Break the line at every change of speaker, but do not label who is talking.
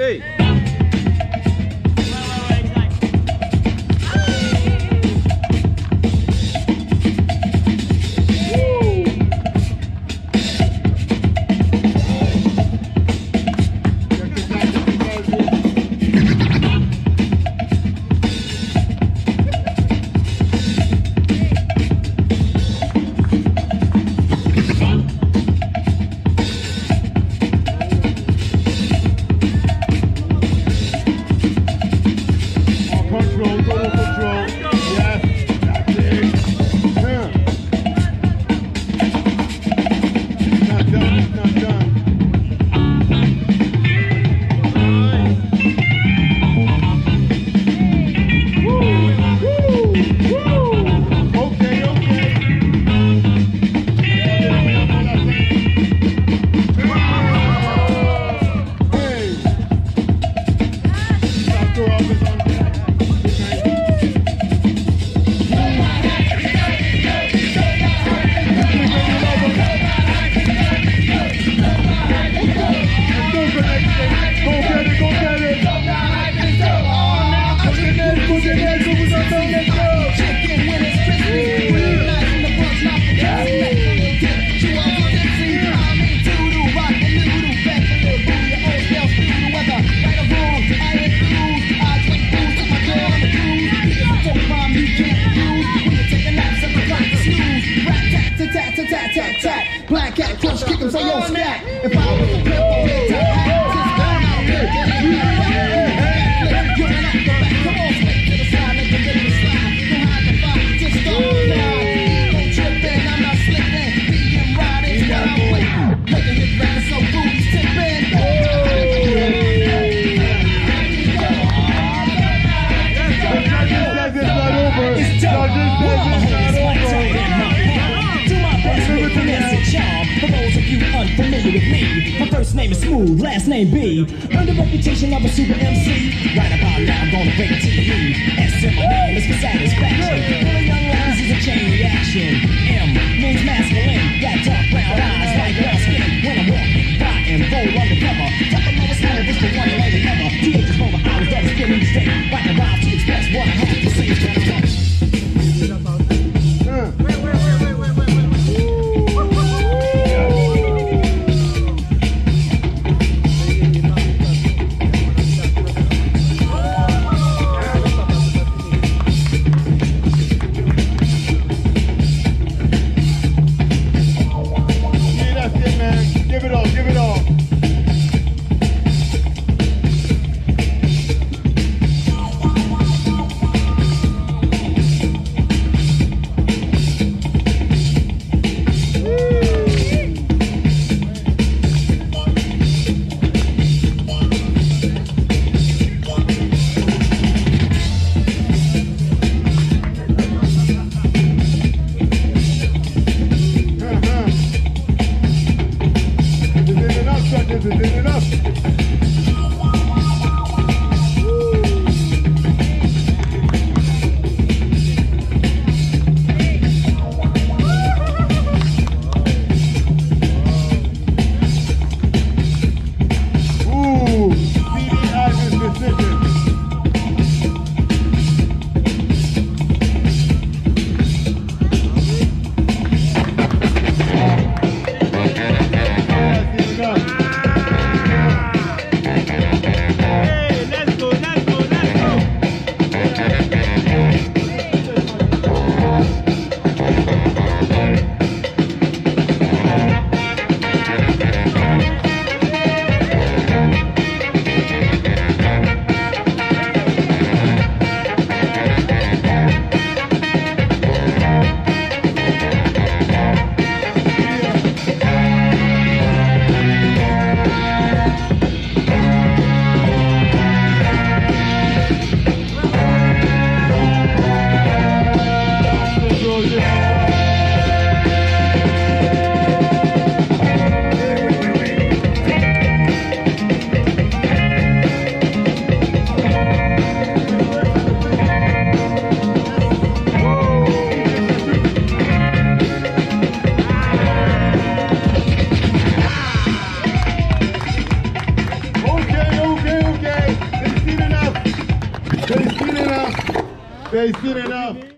Hey.
Black cat crush, kick him, say yo, snap. If I was a pimp, I'd hit to have this gun out here. You're an acrobat, come on, swing to the side, let the rhythm slide. Don't hide the fight, just don't fly. Don't trip in, I'm not slipping. BM riding's what I'm waiting. Making his rappers so booties tipping. It's for those of you unfamiliar with me, my first name is Smooth, last name B. Earned the reputation of a super MC. Right about now, I'm gonna break it to you. S in my name is for satisfaction. All the young ladies is a chain reaction. M means masculine. Got dark brown eyes, light brown skin. When I'm walking by and roll undercover, top of my smooth is the one and only ever. TH's for the hours that I spend each day. Writing rhymes to express what I have to say.
They seen enough.